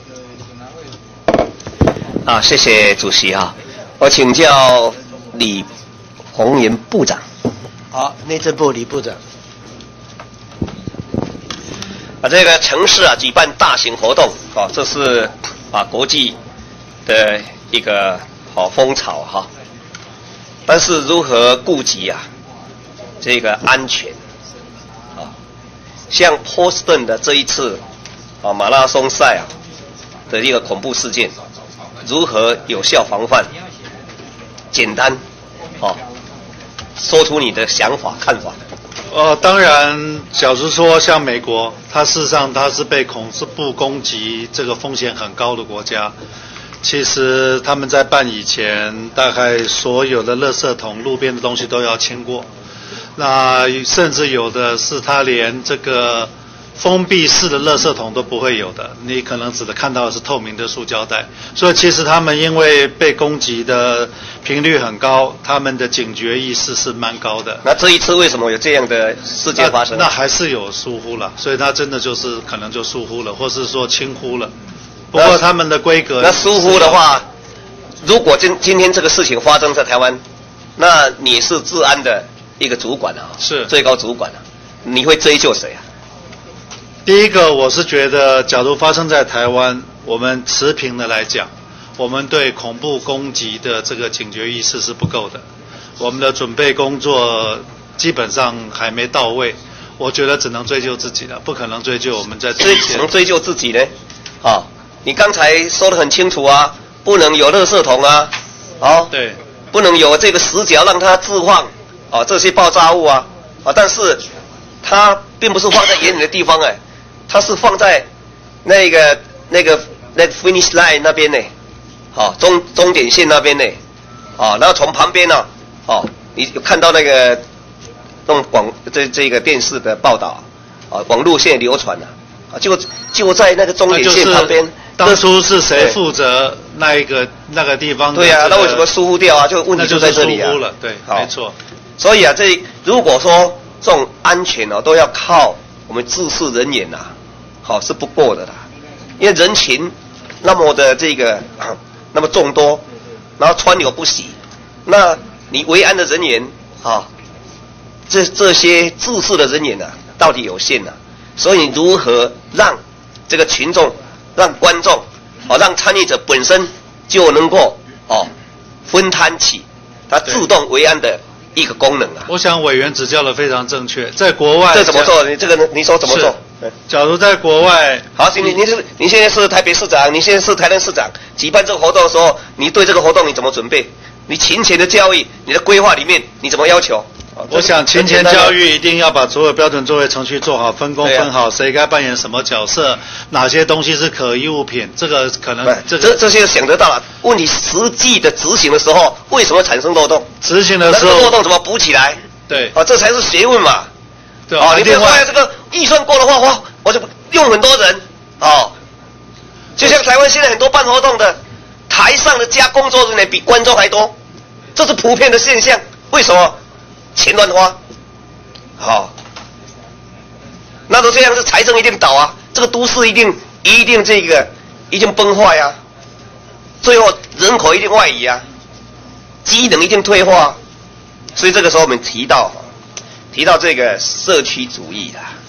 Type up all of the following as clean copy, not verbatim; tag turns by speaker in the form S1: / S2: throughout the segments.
S1: 啊，谢谢主席啊，我请教李鸿源部长。
S2: 好，内政部李部长。
S1: 这个城市举办大型活动这是国际的一个风潮但是如何顾及这个安全像波士顿的这一次马拉松赛的一个恐怖事件，如何有效防范？简单说出你的想法看法。
S3: 当然，假如说像美国，它事实上它是被恐怖攻击这个风险很高的国家。其实他们在办以前，大概所有的垃圾桶、路边的东西都要清过。那甚至有的是他连这个封闭式的垃圾桶都不会有的，你可能只能看到的是透明的塑胶袋。所以其实他们因为被攻击的频率很高，他们的警觉意识是蛮高的。
S1: 那这一次为什么有这样的事件发生？
S3: 那还是有疏忽了，所以他真的就是可能就疏忽了，或是说轻忽了。不过他们的规格
S1: 那疏忽的话，如果今天这个事情发生在台湾，那你是治安的一个主管
S3: 是
S1: 最高主管你会追究谁
S3: 第一个，我是觉得，假如发生在台湾，我们持平的来讲，我们对恐怖攻击的这个警觉意识是不够的，我们的准备工作基本上还没到位，我觉得只能追究自己了，不可能追究我们在
S1: 只能追究自己呢？你刚才说得很清楚不能有垃圾桶
S3: 对，
S1: 不能有这个死角让它置放这些爆炸物但是它并不是放在远远的地方它是放在那个 finish line 那边呢终点线那边呢然后从旁边你有看到那个这个电视的报道网络现在流传就在那个终点线旁边。
S3: 当初是谁负责那个地方？
S1: 对那为什么疏忽掉就问题就在这里
S3: 疏忽了，对，没错。
S1: 所以如果说这种安全都要靠我们治事人员是不够的啦，因为人群那么的那么众多，然后川流不息，那你维安的人员这些治事的人员到底有限所以如何让这个群众、让观众让参与者本身就能够分摊起它自动维安的一个功能
S3: 我想委员指教的非常正确，在国外
S1: 这怎么做？你说怎么做？
S3: 假如在国外，
S1: 好，你现在是台北市长，你现在是台南市长，举办这个活动的时候，你对这个活动你怎么准备？你勤前的教育，你的规划里面你怎么要求？
S3: 我想勤前教育一定要把所有标准作业程序做好，分工分好，谁该扮演什么角色，哪些东西是可疑物品，这个可能
S1: 这些想得到了。问题实际的执行的时候，为什么产生漏洞？
S3: 执行的时候，
S1: 漏洞怎么补起来？
S3: 对，
S1: 这才是学问嘛。
S3: 对
S1: 你不要说这个预算过的话，我就用很多人就像台湾现在很多办活动的，台上的加工作人员比观众还多，这是普遍的现象。为什么？钱乱花，那都这样，是财政一定倒这个都市一定一定崩坏最后人口一定外移机能一定退化所以这个时候我们提到这个社区主义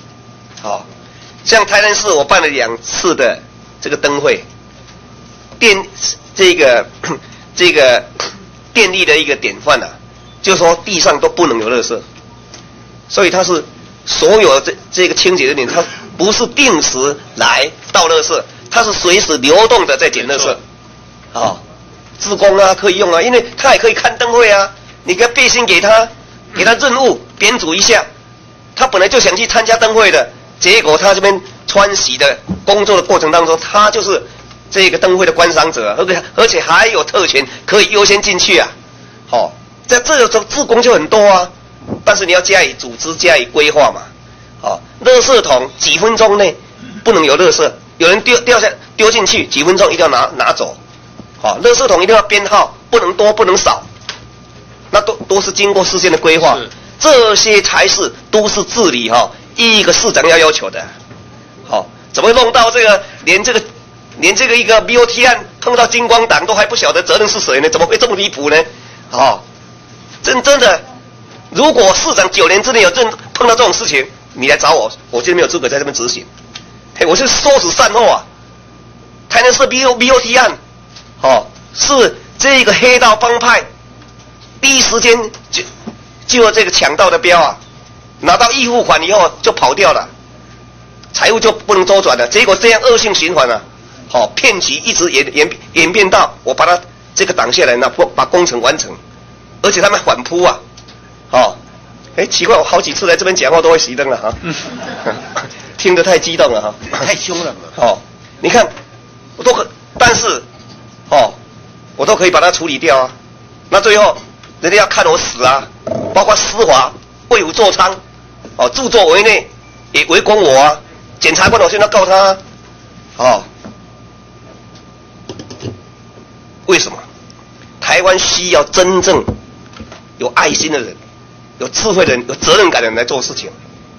S1: 像台南市我办了2次的这个灯会，这个电力的一个典范就是说地上都不能有垃圾，所以它是所有这个清洁人员，它不是定时来倒垃圾，它是随时流动的在捡垃圾。志工可以用因为他也可以看灯会你给背心给他任务编组一下，他本来就想去参加灯会的，结果他这边穿洗的工作的过程当中，他就是这个灯会的观赏者，而且还有特权可以优先进去在这个志工就很多但是你要加以组织加以规划嘛垃圾桶几分钟内不能有垃圾，有人丢进去几分钟一定要拿走垃圾桶一定要编号，不能多不能少，那都是经过事先的规划，这些才是都市治理一个市长要求的怎么会弄到这个连这个连这个一个 BOT 案碰到金光党都还不晓得责任是谁呢？怎么会这么离谱呢？哦，真的，如果市长9年之内有碰到这种事情，你来找我，我就没有资格在这边执行。嘿，我是说死善后啊！台南市 BOT 案，哦，是这个黑道帮派第一时间就这个抢到的标啊，拿到预付款以后就跑掉了，财务就不能周转了，结果这样恶性循环啊，好，骗局一直演变到我把它这个挡下来，那把工程完成，而且他们反扑啊，哦，奇怪，我好几次来这边讲话都会熄灯了哈，听得太激动了哈，
S2: 太凶了嘛。
S1: 哦，你看，但是，哦，我都可以把它处理掉啊。那最后，人家要看我死啊，包括施华为虎作伥，哦，著作为内，也围攻我啊。检察官，我现在告他啊，哦，为什么？台湾需要真正有爱心的人、有智慧的人、有责任感的人来做事情。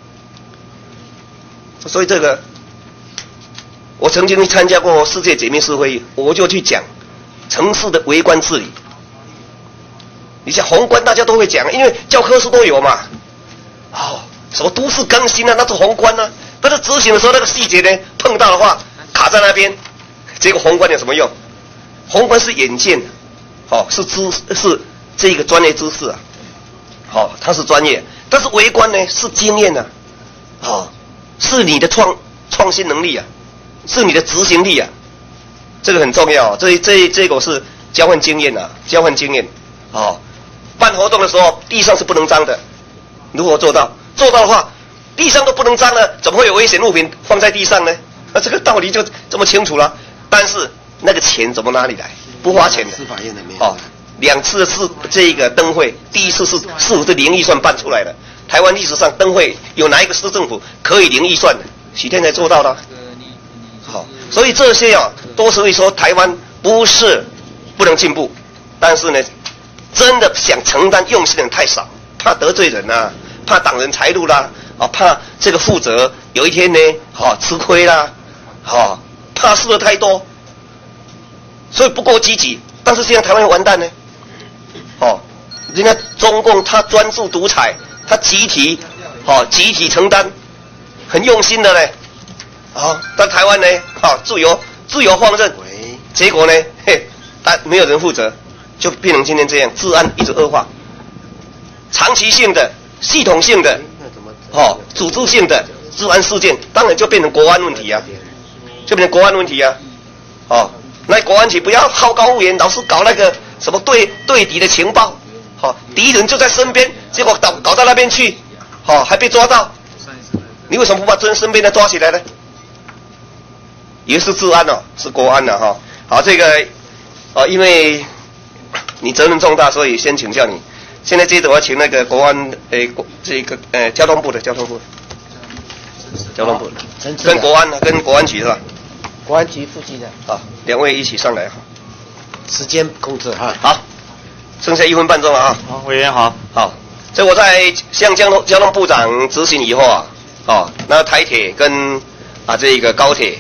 S1: 所以这个，我曾经参加过世界解密式会议，我就去讲城市的微观治理。你像宏观大家都会讲，因为教科书都有嘛。哦，什么都市更新啊，那是宏观啊。但是执行的时候那个细节呢，碰到的话卡在那边，这个宏观有什么用？宏观是眼见，哦，是这个专业知识啊，哦，它是专业。但是微观呢是经验啊，哦。是你的创新能力啊，是你的执行力啊，这个很重要啊。这个是交换经验啊，交换经验。哦，办活动的时候地上是不能脏的，如何做到？做到的话，地上都不能脏了，怎么会有危险物品放在地上呢？那这个道理就这么清楚了。但是那个钱怎么哪里来？不花钱的。
S2: 司法院的没有。
S1: 哦，2次是这个灯会，第一次是0预算办出来的。台湾历史上灯会有哪一个市政府可以0预算的？许天才做到的。好，所以这些啊，都是会说台湾不是不能进步，但是呢，真的想承担用心的人太少，怕得罪人啊，怕挡人财路啦，啊，怕这个负责有一天呢，吃亏啦，怕事的太多，所以不够积极。但是现在台湾完蛋呢，人家中共他专注独裁。他集体承担，很用心的嘞，但台湾呢，自由放任，结果呢，没有人负责，就变成今天这样，治安一直恶化，长期性的、系统性的，组织性的治安事件，当然就变成国安问题啊，那国安局不要好高骛远，老是搞那个什么对敌的情报。敌人就在身边，结果搞到那边去，还被抓到。你为什么不把身边的抓起来呢？也是治安哦，是国安的哈。好，这个因为你责任重大，所以先请教你。现在接着我要请那个国安交通部的，跟国安跟国安局是吧？
S2: 国安局副局长。
S1: 好，2位一起上来哈。
S2: 时间控制哈。
S1: 好。剩下1分半钟了啊！
S4: 好，委员好。
S1: 好，这我在向交通部长执行以后啊，那台铁跟这个高铁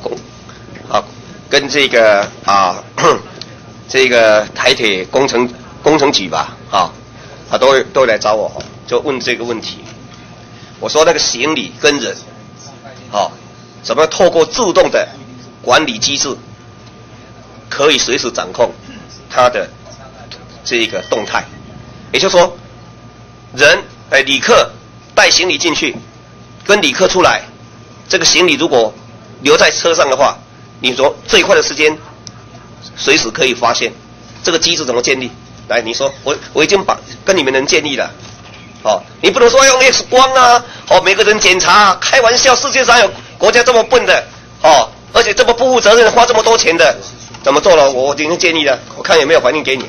S1: 跟这个这个台铁工程局吧都来找我就问这个问题。我说那个行李跟人怎么透过自动的管理机制，可以随时掌控它的这个动态，也就是说，旅客带行李进去，跟旅客出来，这个行李如果留在车上的话，你说最快的时间，随时可以发现，这个机制怎么建立？来，你说我已经跟你们人建立了，你不能说用 X 光啊，每个人检查，开玩笑，世界上有国家这么笨的，而且这么不负责任，花这么多钱的，怎么做了？我已经建议了，我看有没有反映给你。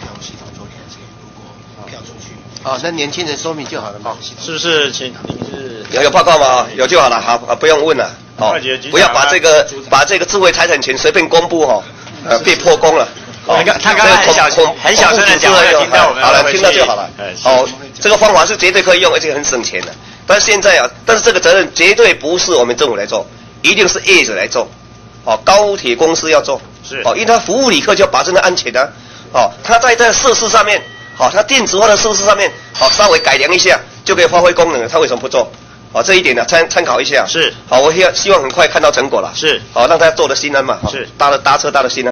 S2: 那年轻人说明就好了嘛。
S4: 是不是？请您是
S1: 有报告吗？有就好了，好，不用问了。不要把这个智慧财产权随便公布被破功了。
S4: 他刚才很小声的讲，听到我们
S1: 好了，听到就好了。这个方法是绝对可以用，而且很省钱的。但是现在但是这个责任绝对不是我们政府来做，一定是业者来做。 高铁公司要做，
S4: 是
S1: 因为它服务旅客就要保证它安全的，它在这设施上面，它电子化的设施上面，稍微改良一下就可以发挥功能了，它为什么不做？这一点呢，参考一下。
S4: 是，
S1: 我希望很快看到成果了。
S4: 是，
S1: 让大家做得心安嘛。
S4: 是，
S1: 搭车搭得心安。